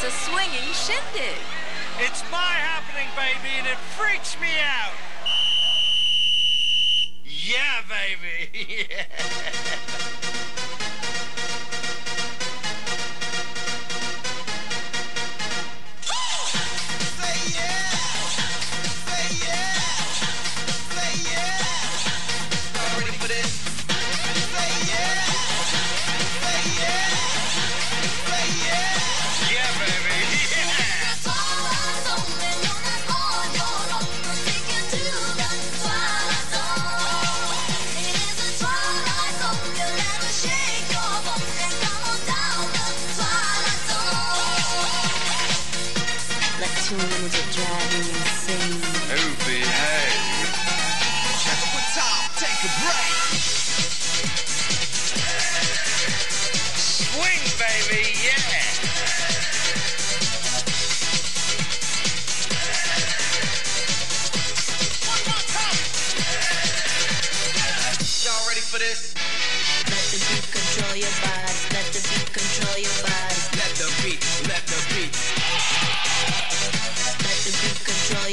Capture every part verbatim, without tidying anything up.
a swinging shindig. It's my happening, baby, and it freaks me out. Yeah, baby. Yeah. Tunes are driving me insane. Oh, behave. Check up the top, take a break. Swing, baby, yeah. One more time. Y'all ready for this? Let the beat control your body. Let the beat control your body. Let the beat, let the beat. Let the beat control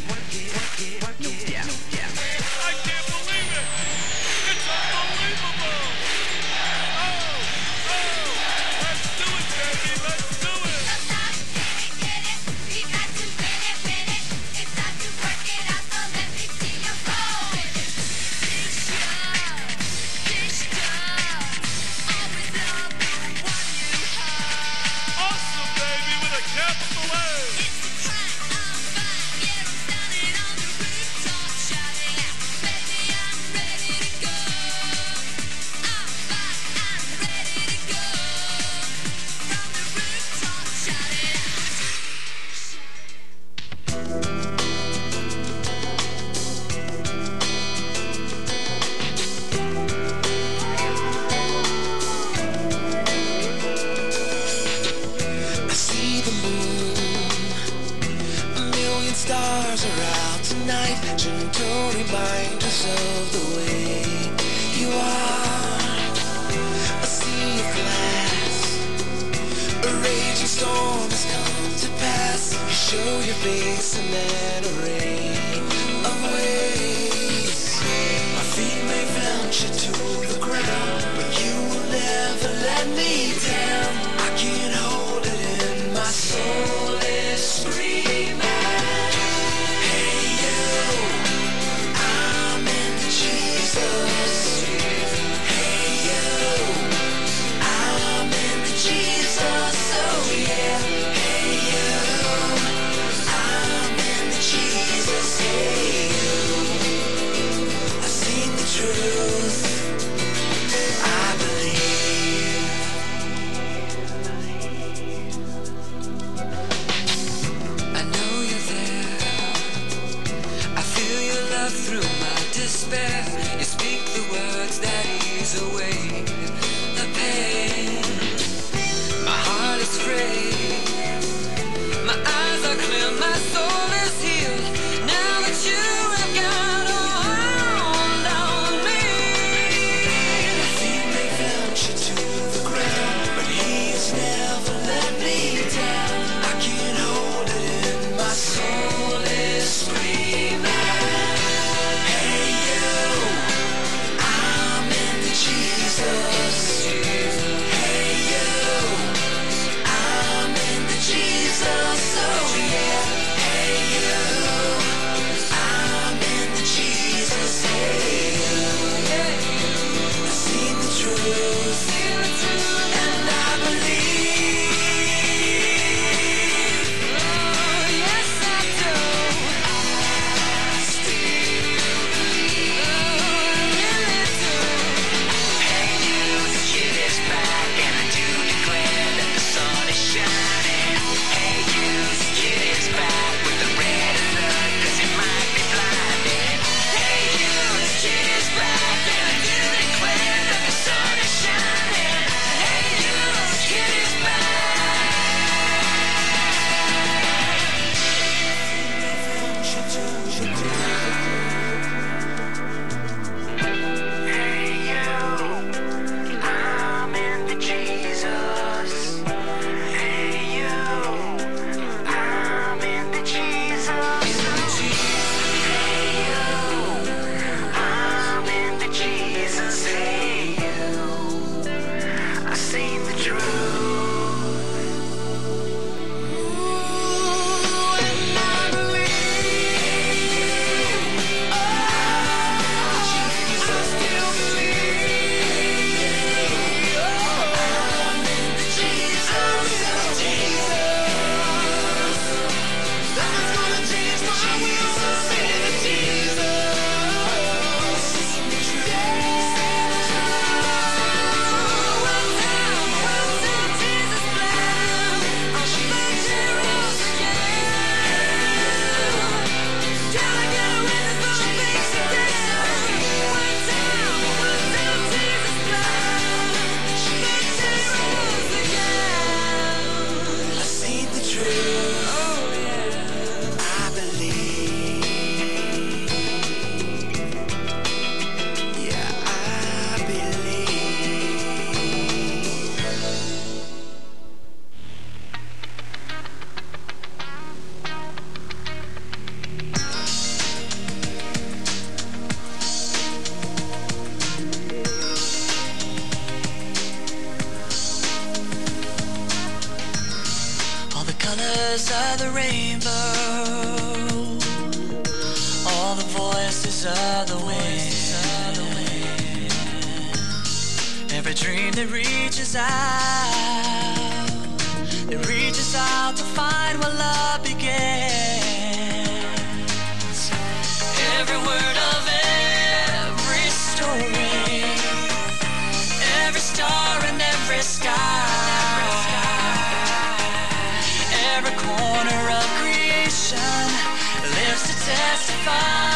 Yeah, yeah. I can't believe it! It's unbelievable! Oh, oh! Let's do it, baby! Let's do it! Sometimes get it, get it. You got to win it, win it. It's time to work it out, so let me see you roll. This love, this love. Always love the one you have. Awesome, baby, with a capital A! It's the cry I'm fine, yeah, I'm standing on the rooftop shouting out, baby, I'm ready to go. I'm fine, I'm ready to go. From the rooftop shouting I see the moon. A million stars are out tonight. Gentle reminders of the way you are. A sea of glass. A raging storm has come to pass. You show your face in that array of waves. My feet may venture to the ground, but you will never let me down. I can't hold it in my soul is screaming. Hey you, I'm into Jesus. Hey you, I'm into Jesus. Oh yeah. Hey you, I'm into Jesus. colors of the rainbow, all the voices of the wind, every dream that reaches out, that reaches out to find where love begins. Every word of every story, every star in every sky, every corner of creation lives to testify.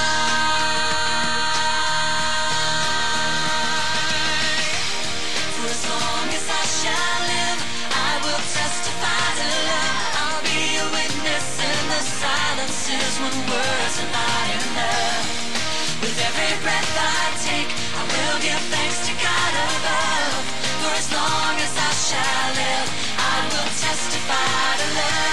For as long as I shall live, I will testify to love. I'll be a witness in the silences when words are not enough. With every breath I take, I will give thanks to God above. For as long as I shall live, I will testify to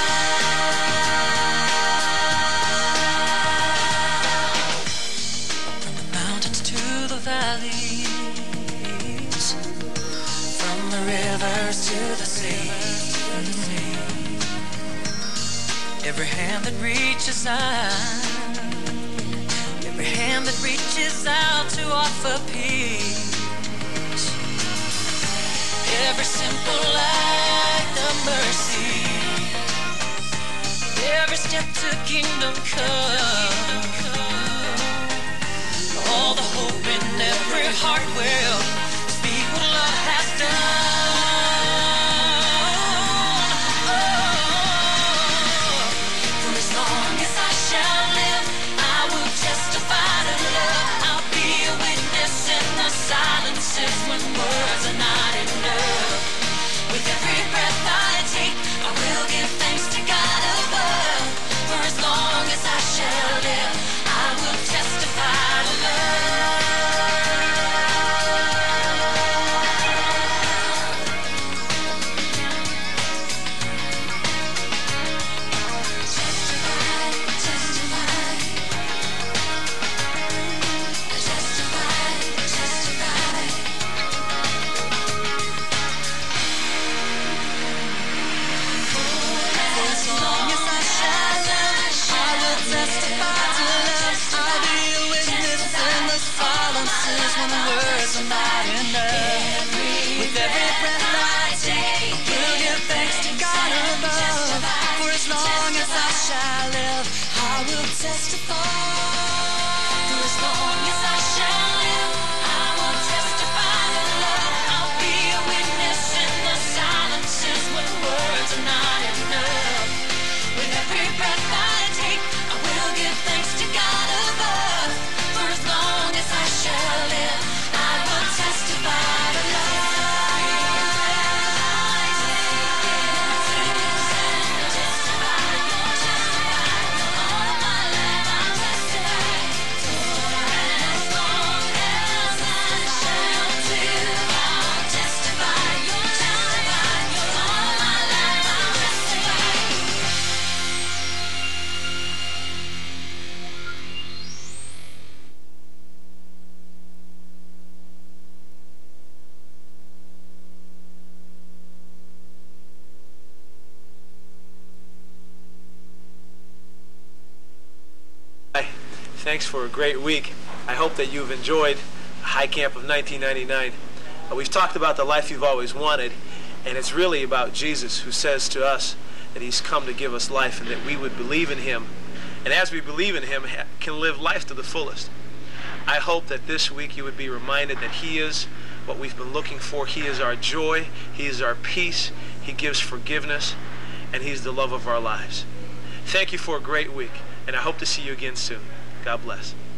love. From the mountains to the valleys, from the rivers to the sea, every hand that reaches out, every hand that reaches out to offer peace, every simple act of mercy, every step to kingdom come, all the hope in every heart will speak what love has done. Oh, for as long as I shall live, I will testify to love. I'll be a witness in the silences when words are not enough. With every breath I take, I will give thanks to God above. For as long as I shall live, I will testify to love. Testify, testify, testify, testify. As long as I shall live, I will testify to love. I'll be a witness in the silences when words are not enough. With every breath I take, we'll give thanks to God above. For as long as I shall live, I will testify. For as long as I shall live, I will testify to love. I'll be a witness in the silences when words are not enough. With every breath I take, I will give thanks to God above. For as long as I shall live, I will testify to love. All my life I'll testify. As long as I shall live, I'll testify. All my life I'll testify. Hi, thanks for a great week. I hope that you've enjoyed High Camp of nineteen ninety-nine. Uh, we've talked about the life you've always wanted, and it's really about Jesus, who says to us that he's come to give us life and that we would believe in him. And as we believe in him, ha- can live life to the fullest. I hope that this week you would be reminded that he is what we've been looking for. He is our joy. He is our peace. He gives forgiveness, and he's the love of our lives. Thank you for a great week, and I hope to see you again soon. God bless.